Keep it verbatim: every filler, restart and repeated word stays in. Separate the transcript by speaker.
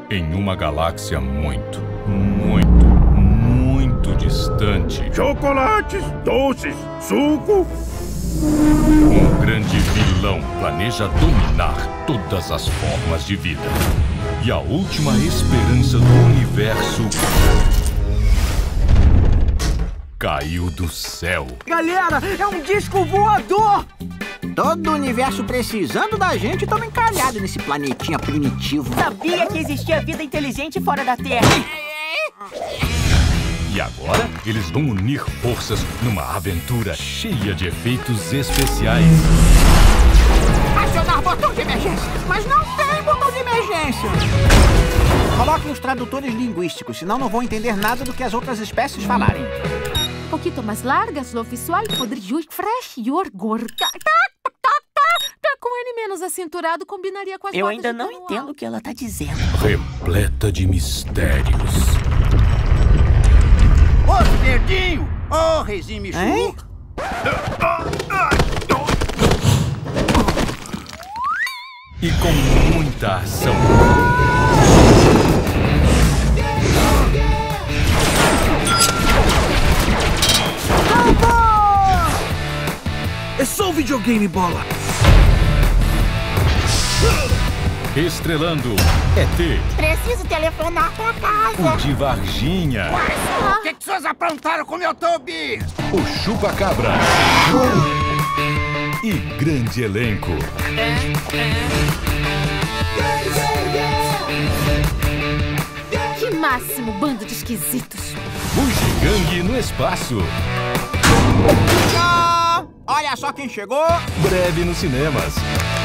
Speaker 1: em uma galáxia muito, muito, muito distante.
Speaker 2: Chocolates, doces, suco.
Speaker 1: Um grande vilão planeja dominar todas as formas de vida. E a última esperança do universo caiu do céu.
Speaker 3: Galera, é um disco voador!
Speaker 4: Todo o universo precisando da gente, estamos encalhados nesse planetinha primitivo.
Speaker 5: Sabia que existia vida inteligente fora da Terra.
Speaker 1: E agora, eles vão unir forças numa aventura cheia de efeitos especiais.
Speaker 4: Acionar botão de emergência! Mas não tem botão de emergência! Coloquem os tradutores linguísticos, senão não vão entender nada do que as outras espécies falarem.
Speaker 6: Um pouquinho mais largas, lo visual, podrido, fresh, yorgor. Com ele menos acinturado, combinaria com as
Speaker 5: Eu
Speaker 6: botas
Speaker 5: ainda
Speaker 6: de
Speaker 5: não
Speaker 6: cano
Speaker 5: entendo
Speaker 6: alto.
Speaker 5: o que ela tá dizendo.
Speaker 1: Repleta de mistérios.
Speaker 7: Ô, verdinho! Ô, Resime
Speaker 4: Hein?
Speaker 7: Chu!
Speaker 1: E com muita ação.
Speaker 3: É só um videogame, bola!
Speaker 1: Estrelando E T,
Speaker 8: Preciso telefonar pra casa.
Speaker 1: o de Varginha,
Speaker 7: O que, que vocês aprontaram com meu Tobi?
Speaker 1: o Chupa-Cabra e grande elenco.
Speaker 6: Que máximo, bando de esquisitos.
Speaker 1: Bugigangue no espaço.
Speaker 4: Tchau! Olha só quem chegou!
Speaker 1: Breve nos cinemas.